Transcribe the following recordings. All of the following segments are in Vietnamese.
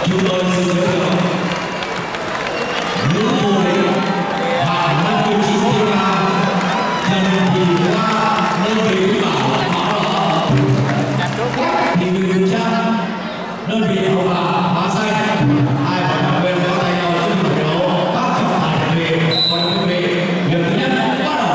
chúng tôi xin giới thiệu nữ vô địch hạng 59 kg Trần Thị Hoa, đơn vị bảo Bảo Thị Huyền Trang, đơn vị hậu bạ Hóa Xanh. Hai vận động viên có tay nhau trong buổi đấu các trọng tài chuẩn bị. Còn quý vị, việc thứ nhất bắt đầu.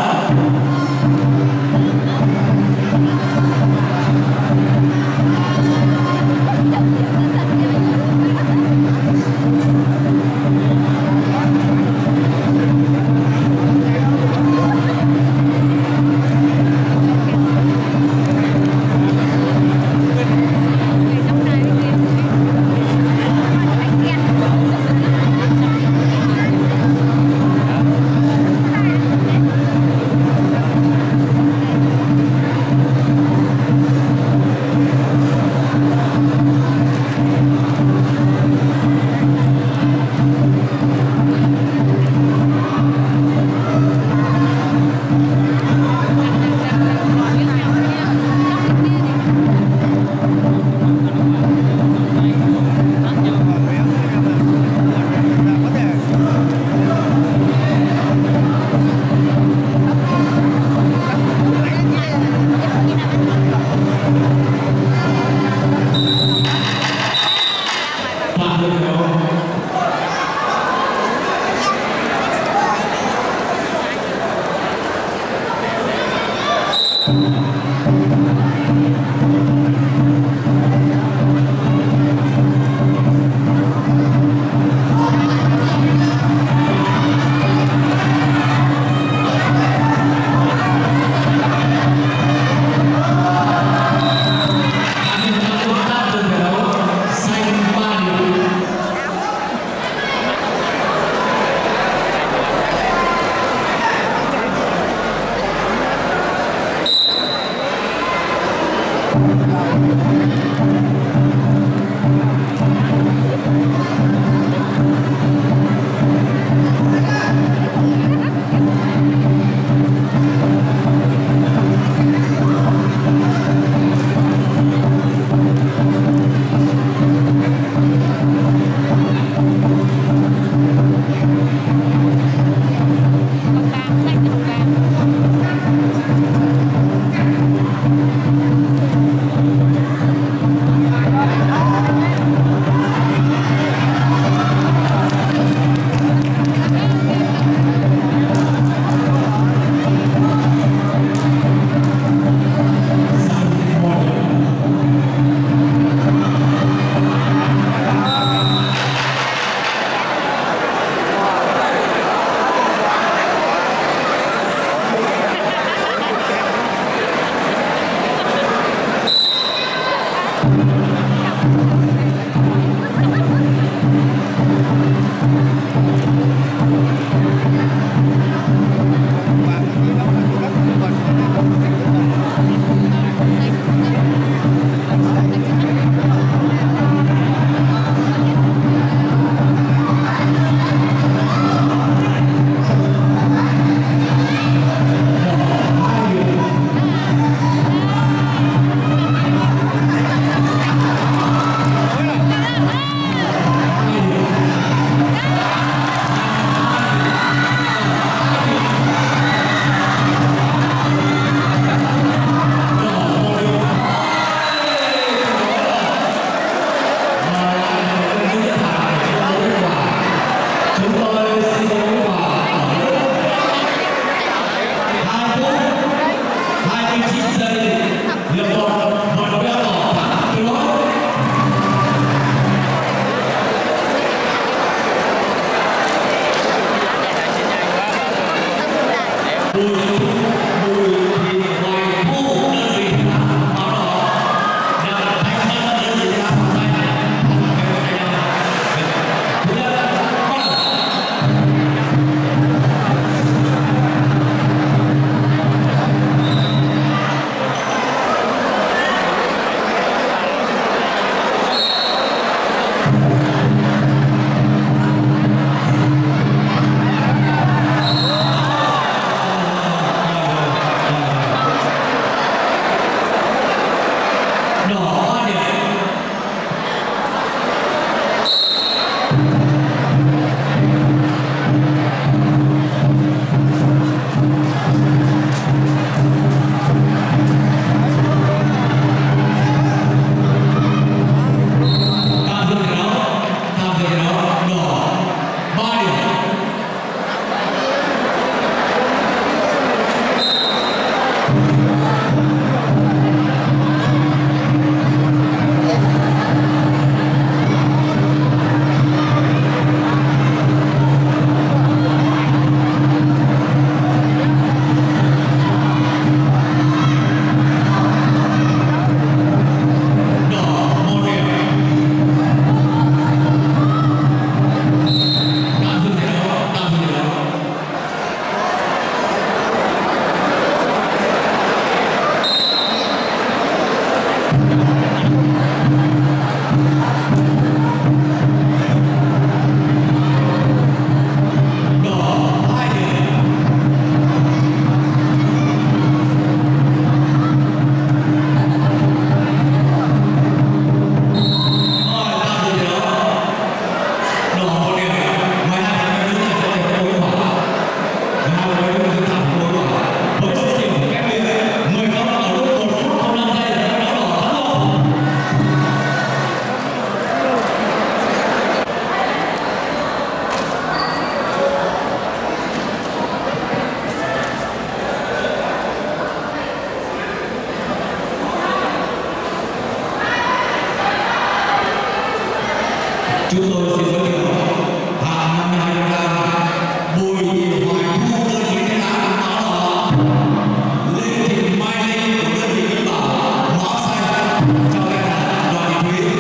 chúng tôi xin giới thiệu hạng 52 kg Bùi Thị Hoài Thu đơn vị đánh đá áo đỏ, Lê Thị Mai Linh của đơn vị Vĩnh Bảo áo xanh, chào đại diện Đoàn Thị Thúy.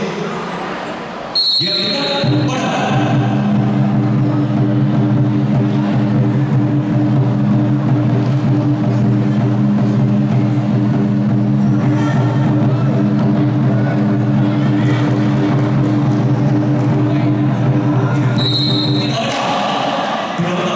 Hiệp thứ nhất bắt đầu. Hãy subscribe